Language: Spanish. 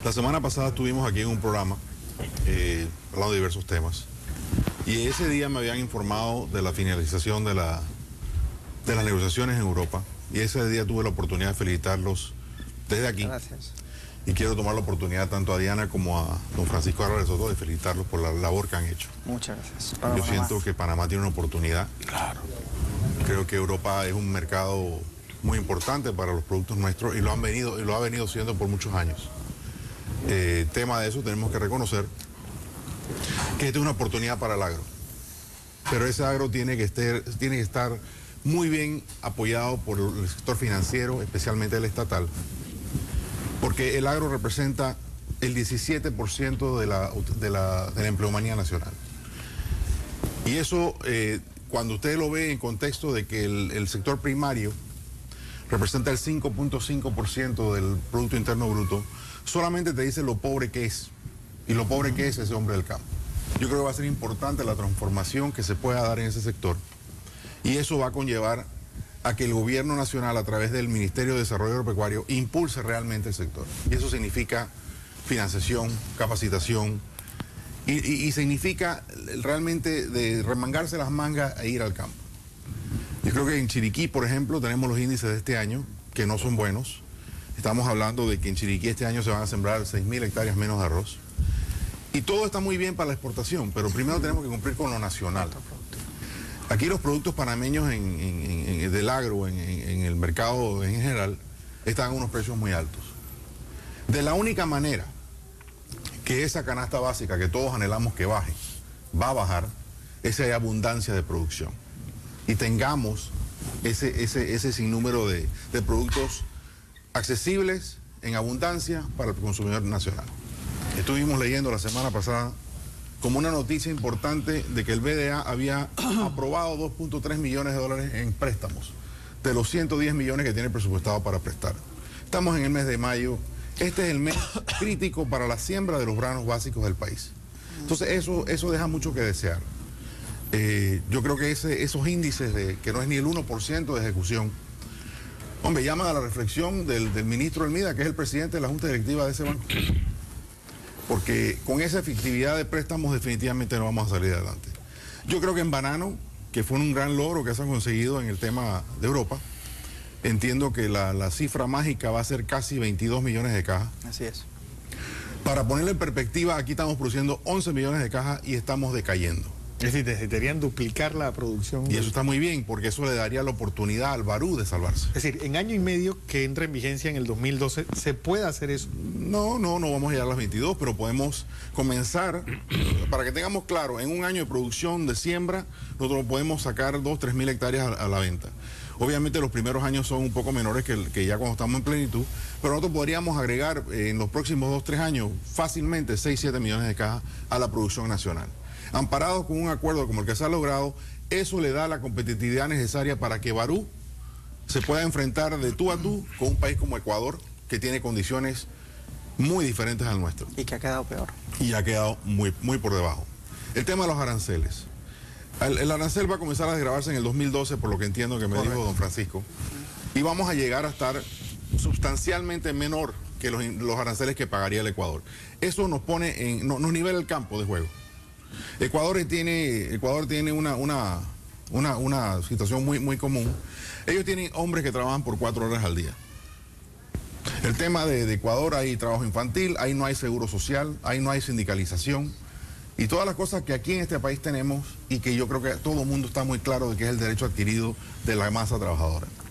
La semana pasada estuvimos aquí en un programa hablando de diversos temas y ese día me habían informado de la finalización de las negociaciones en Europa y ese día tuve la oportunidad de felicitarlos desde aquí. Gracias. Y quiero tomar la oportunidad tanto a Diana como a don Francisco Álvarez Soto de felicitarlos por la labor que han hecho. Muchas gracias. Yo siento que Panamá tiene una oportunidad. Claro. Creo que Europa es un mercado muy importante para los productos nuestros y lo ha venido siendo por muchos años. Tema de eso tenemos que reconocer que esta es una oportunidad para el agro. Pero ese agro tiene que estar muy bien apoyado por el sector financiero, especialmente el estatal, porque el agro representa el 17% de la empleomanía nacional. Y eso, cuando usted lo ve en contexto de que el sector primario representa el 5.5% del Producto Interno Bruto, solamente te dice lo pobre que es, y lo pobre que es ese hombre del campo. Yo creo que va a ser importante la transformación que se pueda dar en ese sector, y eso va a conllevar a que el gobierno nacional, a través del Ministerio de Desarrollo Agropecuario, impulse realmente el sector. Y eso significa financiación, capacitación, y significa realmente de remangarse las mangas e ir al campo. Yo creo que en Chiriquí, por ejemplo, tenemos los índices de este año que no son buenos. Estamos hablando de que en Chiriquí este año se van a sembrar 6.000 hectáreas menos de arroz. Y todo está muy bien para la exportación, pero primero tenemos que cumplir con lo nacional. Aquí los productos panameños del agro, en el mercado en general, están a unos precios muy altos. De la única manera que esa canasta básica que todos anhelamos que baje, va a bajar, es si hay abundancia de producción. Y tengamos ese sinnúmero de productos accesibles en abundancia para el consumidor nacional. Estuvimos leyendo la semana pasada como una noticia importante de que el BDA había aprobado 2.3 millones de dólares en préstamos, de los 110 millones que tiene presupuestado para prestar. Estamos en el mes de mayo, este es el mes crítico para la siembra de los granos básicos del país. Entonces eso deja mucho que desear. Yo creo que esos índices que no es ni el 1% de ejecución, hombre, llaman a la reflexión del ministro Hermida, que es el presidente de la Junta Directiva de ese banco. Porque con esa efectividad de préstamos definitivamente no vamos a salir adelante. Yo creo que en banano, que fue un gran logro que se ha conseguido en el tema de Europa, entiendo que la cifra mágica va a ser casi 22 millones de cajas. Así es. Para ponerlo en perspectiva, aquí estamos produciendo 11 millones de cajas y estamos decayendo. Es decir, necesitarían duplicar la producción. Y eso está muy bien, porque eso le daría la oportunidad al Barú de salvarse. Es decir, en año y medio que entra en vigencia en el 2012, ¿se puede hacer eso? No vamos a llegar a las 22, pero podemos comenzar, para que tengamos claro, en un año de producción de siembra, nosotros podemos sacar 2.000 a 3.000 hectáreas a la venta. Obviamente los primeros años son un poco menores que ya cuando estamos en plenitud, pero nosotros podríamos agregar en los próximos 2-3 años fácilmente 6-7 millones de cajas a la producción nacional. Amparados con un acuerdo como el que se ha logrado, eso le da la competitividad necesaria para que Barú se pueda enfrentar de tú a tú con un país como Ecuador, que tiene condiciones muy diferentes al nuestro. Y que ha quedado peor. Y ha quedado muy por debajo. El tema de los aranceles. El arancel va a comenzar a desgravarse en el 2012, por lo que entiendo que me dijo don Francisco. Y vamos a llegar a estar sustancialmente menor que los aranceles que pagaría el Ecuador. Eso nos pone nos nivela el campo de juego. Ecuador tiene una situación muy común. Ellos tienen hombres que trabajan por 4 horas al día. El tema de Ecuador, hay trabajo infantil, ahí no hay seguro social, ahí no hay sindicalización. Y todas las cosas que aquí en este país tenemos y que yo creo que todo el mundo está muy claro de que es el derecho adquirido de la masa trabajadora.